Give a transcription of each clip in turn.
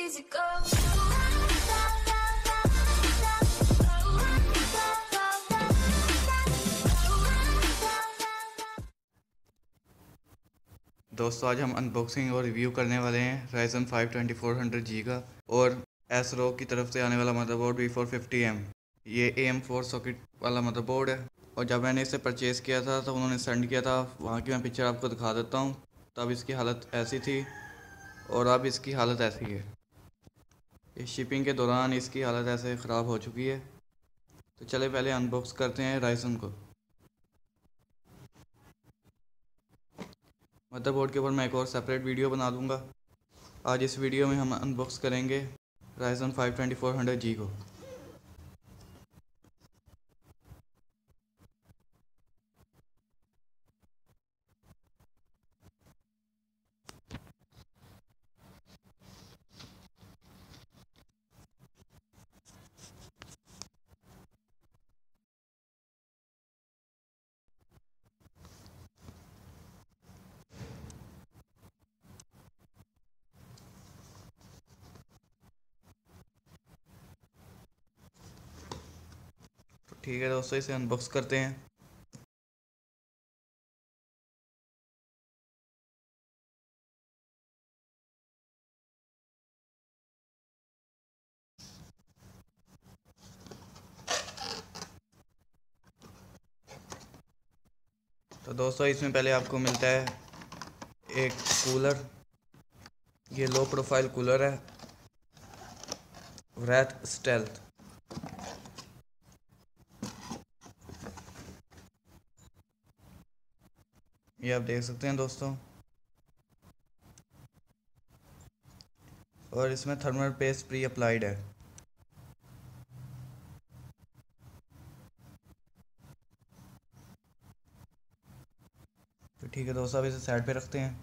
easy go. दोस्तों आज हम अनबॉक्सिंग और रिव्यू करने वाले हैं Ryzen 5 2400G का और एसरो की तरफ से आने वाला मदरबोर्ड V450M। ये AM4 सॉकेट वाला मदरबोर्ड है और जब मैंने इसे परचेज़ किया था तो उन्होंने सेंड किया था, वहाँ की मैं पिक्चर आपको दिखा देता हूँ। तब इसकी हालत ऐसी थी और अब इसकी हालत ऐसी है। इस शिपिंग के दौरान इसकी हालत ऐसे ख़राब हो चुकी है। तो चले पहले अनबॉक्स करते हैं Ryzen को। मदरबोर्ड के ऊपर मैं एक और सेपरेट वीडियो बना दूंगा। आज इस वीडियो में हम अनबॉक्स करेंगे Ryzen 5 2400G को। ठीक है दोस्तों, इसे अनबॉक्स करते हैं। तो दोस्तों इसमें पहले आपको मिलता है एक कूलर। ये लो प्रोफाइल कूलर है, रैथ स्टेल्थ। ये आप देख सकते हैं दोस्तों। और इसमें थर्मल पेस्ट प्री अप्लाइड है। तो ठीक है दोस्तों, अब इसे साइड पे रखते हैं।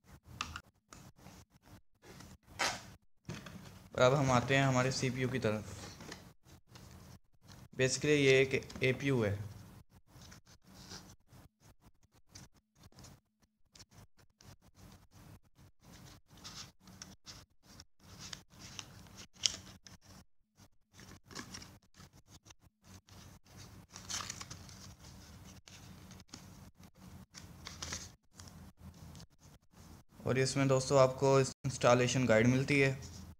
और अब हम आते हैं हमारे CPU की तरफ। बेसिकली ये एक APU है। और इसमें दोस्तों आपको इंस्टॉलेशन गाइड मिलती है।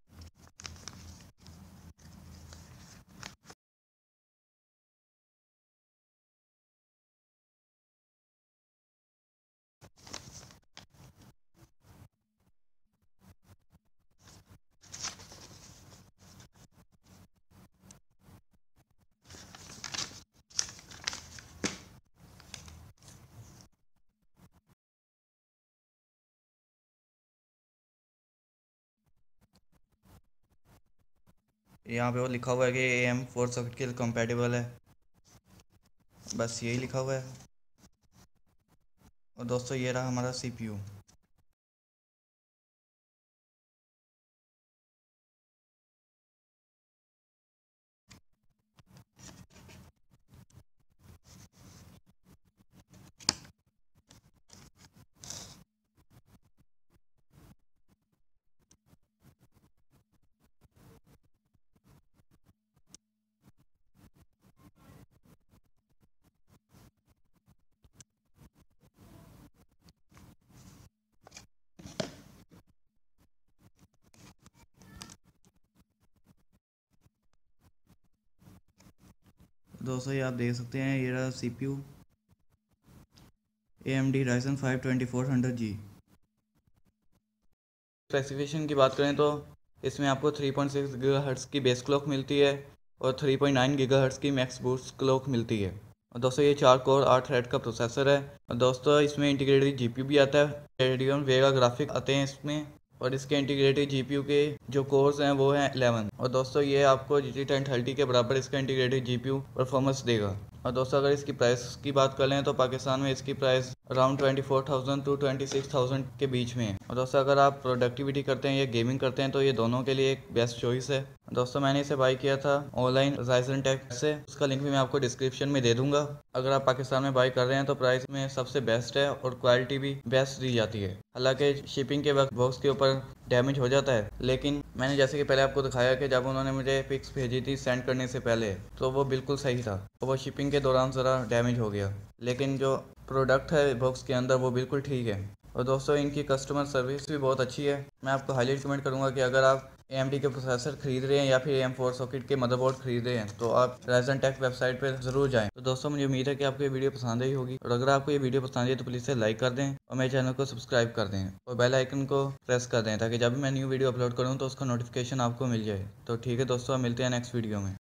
यहाँ पे वो लिखा हुआ है कि AM4 सॉकेट के लिए कंपेटेबल है, बस यही लिखा हुआ है। और दोस्तों ये रहा हमारा CPU। दोस्तों ये आप देख सकते हैं, ये रहा CPU AMD Ryzen 5 2400G। Specification की बात करें तो इसमें आपको 3.6 GHz की बेस क्लॉक मिलती है और 3.9 GHz की मैक्स बूस्ट क्लॉक मिलती है। और दोस्तों ये 4 कोर 8 थ्रेड का प्रोसेसर है। और दोस्तों इसमें इंटीग्रेटेड GPU भी आता है। वेगा ग्राफिक्स आते हैं इसमें। और इसके इंटीग्रेटेड GPU के जो कोर्स हैं वो हैं 11। और दोस्तों ये आपको GT 1030 के बराबर इसका इंटीग्रेटेड GPU परफॉर्मेंस देगा। और दोस्तों अगर इसकी प्राइस की बात कर लें तो पाकिस्तान में इसकी प्राइस अराउंड 24,000 टू 26,000 के बीच में है। और दोस्तों अगर आप प्रोडक्टिविटी करते हैं या गेमिंग करते हैं तो ये दोनों के लिए एक बेस्ट चॉइस है। दोस्तों मैंने इसे बाई किया था ऑनलाइन राइजन टेक से, उसका लिंक भी मैं आपको डिस्क्रिप्शन में दे दूंगा। अगर आप पाकिस्तान में बाई कर रहे हैं तो प्राइस में सबसे बेस्ट है और क्वालिटी भी बेस्ट दी जाती है। हालांकि शिपिंग के वक्त बॉक्स के ऊपर डैमेज हो जाता है, लेकिन मैंने जैसे कि पहले आपको दिखाया कि जब उन्होंने मुझे पिक्स भेजी थी सेंड करने से पहले तो वो बिल्कुल सही था, और वो शिपिंग के दौरान ज़रा डैमेज हो गया, लेकिन जो प्रोडक्ट है बॉक्स के अंदर वो बिल्कुल ठीक है। और दोस्तों इनकी कस्टमर सर्विस भी बहुत अच्छी है। मैं आपको हाईली रिकमेंड करूंगा कि अगर आप AMD के प्रोसेसर खरीद रहे हैं या फिर AM4 सॉकेट के मदरबोर्ड खरीद रहे हैं तो आप राइजन टेक वेबसाइट पर ज़रूर जाएं। तो दोस्तों मुझे उम्मीद है कि आपको ये वीडियो पसंद आई होगी, और अगर आपको ये वीडियो पसंद आई तो प्लीज़ से लाइक कर दें और मेरे चैनल को सब्सक्राइब कर दें और बेल आइकन को प्रेस कर दें ताकि जब भी मैं न्यू वीडियो अपलोड करूँ तो उसका नोटिफिकेशन आपको मिल जाए। तो ठीक है दोस्तों, मिलते हैं नेक्स्ट वीडियो में।